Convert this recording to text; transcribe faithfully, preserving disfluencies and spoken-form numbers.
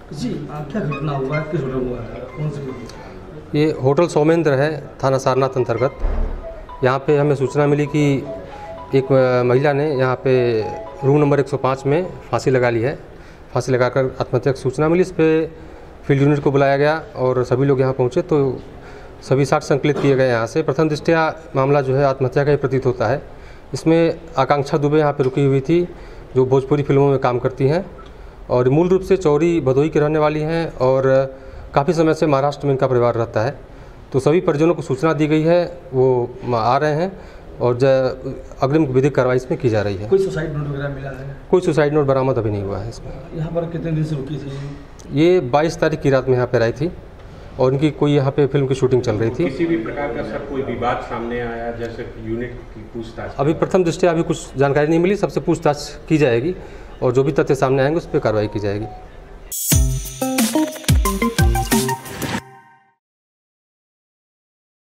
जी, क्या घटना हुआ, किस होटल में हुआ है, कौन सी? ये होटल सौमेंद्र है, थाना सारनाथ अंतर्गत। यहाँ पे हमें सूचना मिली कि एक महिला ने यहाँ पे रूम नंबर एक सौ पाँच में फांसी लगा ली है। फांसी लगाकर आत्महत्या की सूचना मिली। इस पर फील्ड यूनिट को बुलाया गया और सभी लोग यहाँ पहुँचे तो सभी साक्ष्य संकलित किए गए। यहाँ से प्रथम दृष्टया मामला जो है आत्महत्या का ही प्रतीत होता है। इसमें आकांक्षा दुबे यहाँ पे रुकी हुई थी, जो भोजपुरी फिल्मों में काम करती हैं और मूल रूप से चौरी भदोई की रहने वाली हैं और काफ़ी समय से महाराष्ट्र में इनका परिवार रहता है। तो सभी परिजनों को सूचना दी गई है, वो आ रहे हैं और अग्रिम विधिक कार्रवाई इसमें की जा रही है। कोई सुसाइड नोट वगैरह मिला है? कोई सुसाइड नोट बरामद अभी नहीं हुआ है इसमें। यहाँ पर कितने दिन से रुकी थी? ये बाईस तारीख की रात में यहाँ पर आई थी और इनकी कोई यहाँ पे फिल्म की शूटिंग चल रही थी। किसी भी प्रकार का सर कोई विवाद सामने आया, जैसे यूनिट की पूछताछ? अभी प्रथम दृष्टया अभी कुछ जानकारी नहीं मिली, सबसे पूछताछ की जाएगी और जो भी तथ्य सामने आएंगे उस पर कार्रवाई की जाएगी।